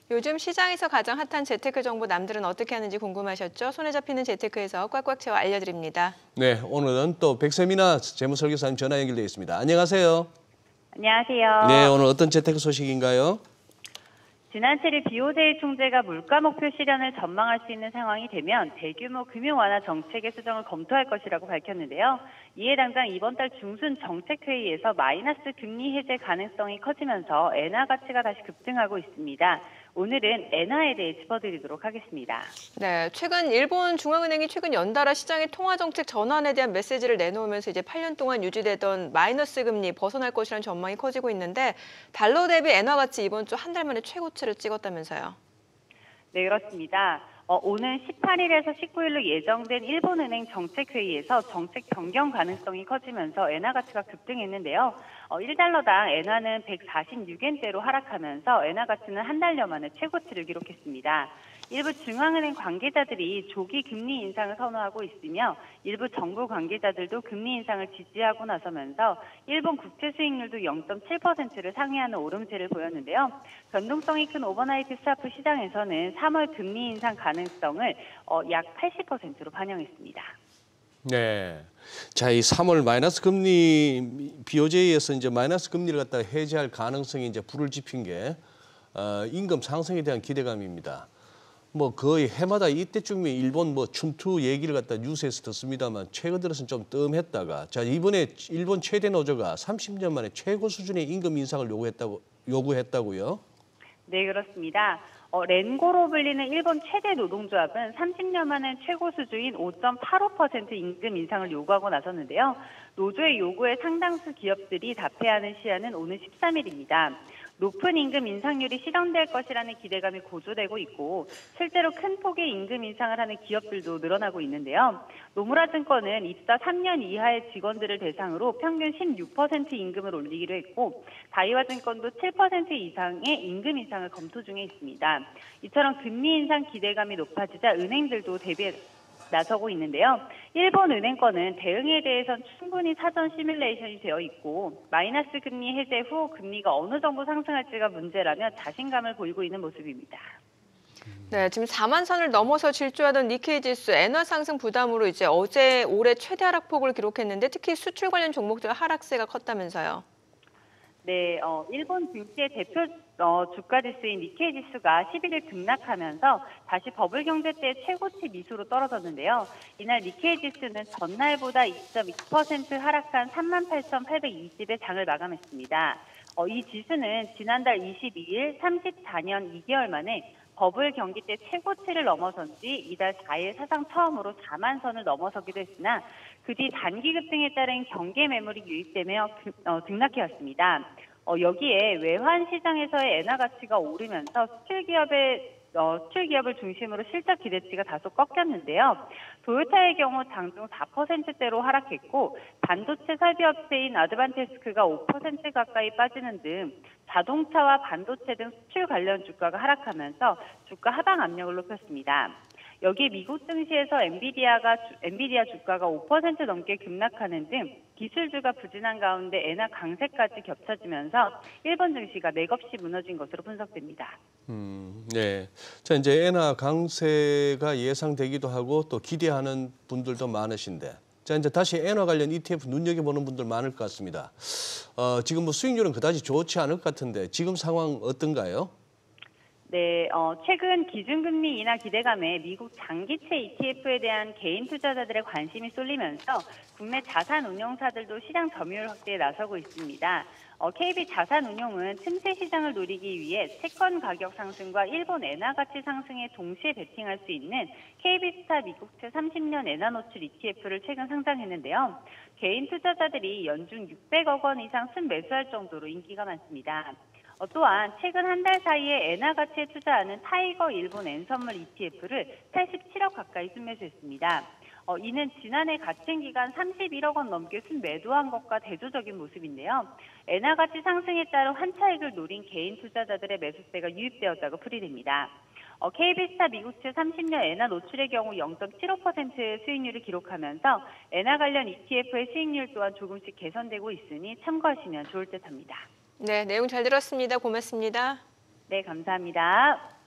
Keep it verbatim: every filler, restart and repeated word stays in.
요즘 시장에서 가장 핫한 재테크 정보 남들은 어떻게 하는지 궁금하셨죠? 손에 잡히는 재테크에서 꽉꽉 채워 알려드립니다. 네, 오늘은 또 백세미나 재무설계사님 전화 연결되어 있습니다. 안녕하세요. 안녕하세요. 네, 오늘 어떤 재테크 소식인가요? 지난 칠 일 비오제이 총재가 물가 목표 실현을 전망할 수 있는 상황이 되면 대규모 금융 완화 정책의 수정을 검토할 것이라고 밝혔는데요. 이에 당장 이번 달 중순 정책회의에서 마이너스 금리 해제 가능성이 커지면서 엔화 가치가 다시 급등하고 있습니다. 오늘은 엔화에 대해 짚어드리도록 하겠습니다. 네, 최근 일본 중앙은행이 최근 연달아 시장의 통화 정책 전환에 대한 메시지를 내놓으면서 이제 팔 년 동안 유지되던 마이너스 금리 벗어날 것이라는 전망이 커지고 있는데 달러 대비 엔화 가치 이번 주 한 달 만에 최고치를 찍었다면서요. 네, 그렇습니다. 어, 오는 십팔 일에서 십구 일로 예정된 일본은행 정책회의에서 정책 변경 가능성이 커지면서 엔화 가치가 급등했는데요. 어, 일 달러당 엔화는 백사십육 엔대로 하락하면서 엔화 가치는 한 달여 만에 최고치를 기록했습니다. 일부 중앙은행 관계자들이 조기 금리 인상을 선호하고 있으며 일부 정부 관계자들도 금리 인상을 지지하고 나서면서 일본 국채 수익률도 영 점 칠 퍼센트를 상회하는 오름세를 보였는데요. 변동성이 큰 오버나이트 스와프 시장에서는 삼월 금리 인상 가능성을 어, 약 팔십 퍼센트로 반영했습니다. 네. 자, 이 삼월 마이너스 금리 비오제이에서 이제 마이너스 금리를 갖다가 해제할 가능성이 이제 불을 지핀 게 어, 임금 상승에 대한 기대감입니다. 뭐 거의 해마다 이때쯤에 일본 뭐 춘투 얘기를 갖다 뉴스에서 듣습니다만 최근 들어서는 좀 뜸했다가 자 이번에 일본 최대 노조가 삼십 년 만에 최고 수준의 임금 인상을 요구했다고 요구했다고요? 네, 그렇습니다. 어, 렌고로 불리는 일본 최대 노동조합은 삼십 년 만에 최고 수준인 오 점 팔오 퍼센트 임금 인상을 요구하고 나섰는데요. 노조의 요구에 상당수 기업들이 답해하는 시한은 오는 십삼 일입니다. 높은 임금 인상률이 실현될 것이라는 기대감이 고조되고 있고 실제로 큰 폭의 임금 인상을 하는 기업들도 늘어나고 있는데요. 노무라 증권은 입사 삼 년 이하의 직원들을 대상으로 평균 십육 퍼센트 임금을 올리기로 했고 다이와 증권도 칠 퍼센트 이상의 임금 인상을 검토 중에 있습니다. 이처럼 금리 인상 기대감이 높아지자 은행들도 대비해 나서고 있는데요. 일본 은행권은 대응에 대해선 충분히 사전 시뮬레이션이 되어 있고 마이너스 금리 해제 후 금리가 어느 정도 상승할지가 문제라며 자신감을 보이고 있는 모습입니다. 네, 지금 사만 선을 넘어서 질주하던 니케이 지수 엔화 상승 부담으로 이제 어제 올해 최대 하락폭을 기록했는데 특히 수출 관련 종목들 하락세가 컸다면서요. 네, 어, 일본 증시의 대표 어, 주가 지수인 니케이 지수가 십일 일 급락하면서 다시 버블 경제 때 최고치 미수로 떨어졌는데요. 이날 니케이 지수는 전날보다 이 점 이 퍼센트 하락한 삼만 팔천팔백이십의 장을 마감했습니다. 어, 이 지수는 지난달 이십이 일 삼십사 년 이 개월 만에 버블 경기 때 최고치를 넘어선 지 이달 사 일 사상 처음으로 사만 선을 넘어서기도 했으나 그 뒤 단기 급등에 따른 경계 매물이 유입되며 어, 등락해왔습니다. 어, 여기에 외환 시장에서의 엔화 가치가 오르면서 수출 기업의 어, 수출 기업을 중심으로 실적 기대치가 다소 꺾였는데요. 도요타의 경우 장중 사 퍼센트대로 하락했고 반도체 설비업체인 아드반테스크가 오 퍼센트 가까이 빠지는 등 자동차와 반도체 등 수출 관련 주가가 하락하면서 주가 하방 압력을 높였습니다. 여기에 미국 증시에서 엔비디아가 엔비디아 주가가 오 퍼센트 넘게 급락하는 등 기술주가 부진한 가운데 엔화 강세까지 겹쳐지면서 일본 증시가 맥없이 무너진 것으로 분석됩니다. 음, 네. 자 이제 엔화 강세가 예상되기도 하고 또 기대하는 분들도 많으신데, 자 이제 다시 엔화 관련 이티에프 눈여겨보는 분들 많을 것 같습니다. 어, 지금 뭐 수익률은 그다지 좋지 않을 것 같은데 지금 상황 어떤가요? 네, 어, 최근 기준금리 인하 기대감에 미국 장기채 이티에프에 대한 개인 투자자들의 관심이 쏠리면서 국내 자산운용사들도 시장 점유율 확대에 나서고 있습니다. 어, 케이비 자산운용은 틈새 시장을 노리기 위해 채권 가격 상승과 일본 엔화 가치 상승에 동시에 베팅할 수 있는 케이비스타 미국채 삼십 년 엔화 노출 이티에프를 최근 상장했는데요. 개인 투자자들이 연중 육백억 원 이상 순매수할 정도로 인기가 많습니다. 어, 또한 최근 한 달 사이에 엔화 가치에 투자하는 타이거 일본 엔선물 이티에프를 팔십칠억 가까이 순매수했습니다. 어, 이는 지난해 같은 기간 삼십일억 원 넘게 순매도한 것과 대조적인 모습인데요. 엔화 가치 상승에 따른 환차익을 노린 개인 투자자들의 매수세가 유입되었다고 풀이됩니다. 어, 케이비스타 미국채 삼십 년 엔화 노출의 경우 영 점 칠오 퍼센트 수익률을 기록하면서 엔화 관련 이티에프의 수익률 또한 조금씩 개선되고 있으니 참고하시면 좋을 듯합니다. 네, 내용 잘 들었습니다. 고맙습니다. 네. 네, 감사합니다.